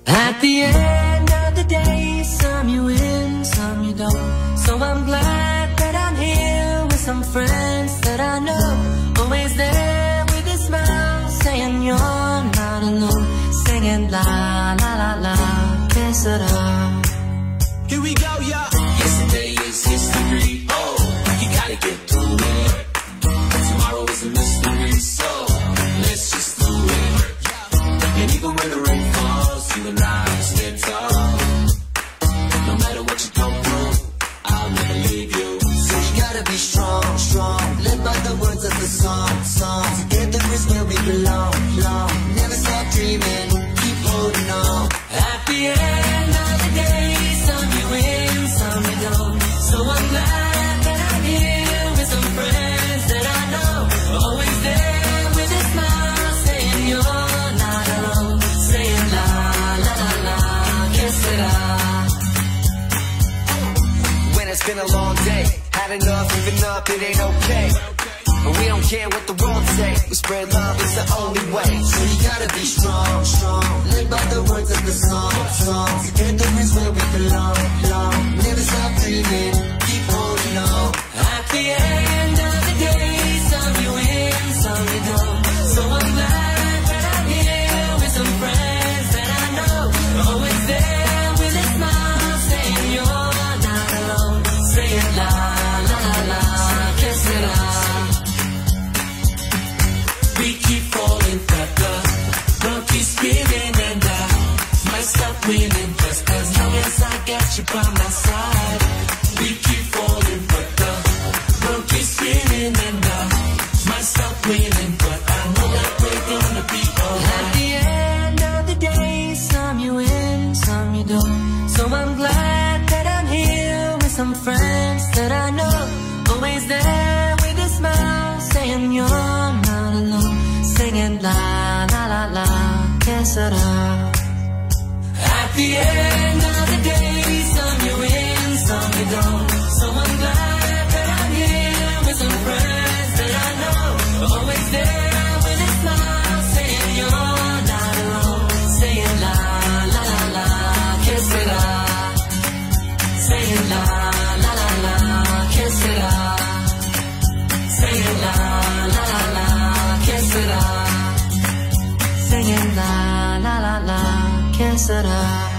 At the end of the day, some you win, some you don't. So I'm glad that I'm here with some friends that I know. Always there with a smile, saying you're not alone. Singing la la la la, que sera. Here we go, y'all. Yesterday is history. Oh, you gotta get through it. Tomorrow is a mystery, so let's just do it. And even when the rain falls, you and I stand tall. No matter what you go through, I'll never leave you. So you gotta be strong, strong. Live by the words of the song. Together is where we belong. Never stop dreaming, keep holding on. At the end of the day, some you win, some you don't. So I'm glad that I'm here with some friends that I know. Always there with a smile, saying you're not alone. Saying la la la la, que sera. When it's been a long day, had enough, giving up, it ain't okay. But we don't care what the world say. We spread love, it's the only way. So you gotta be strong, strong. Live by the words of the song. Together is where we belong. Never stop dreaming, keep holding on. At the end of the day, some you win, some you don't. So I'm glad that I'm here with some friends that I know. Always there with a smile, saying you're not alone. Saying la la la la, que sera. We keep falling, but the world keeps spinning, and I might stop winning just as long as I got you by my side. We keep falling, but the world keeps spinning, and I might stop winning, but I know that we're gonna be alright. At the end of the day, some you win, some you don't. So I'm glad that I'm here with some friends that I know. Always there with a smile, saying you're not alone. Singing la la la la, que sera. At the end of the day, some you win, some you don't. So I'm glad that I'm here with some friends that I know. Always there with a smile, saying you're not alone. Saying la la la la, que sera. Saying la la la la, que sera. Saying la la la la, que sera. Singing la la la la, que sera.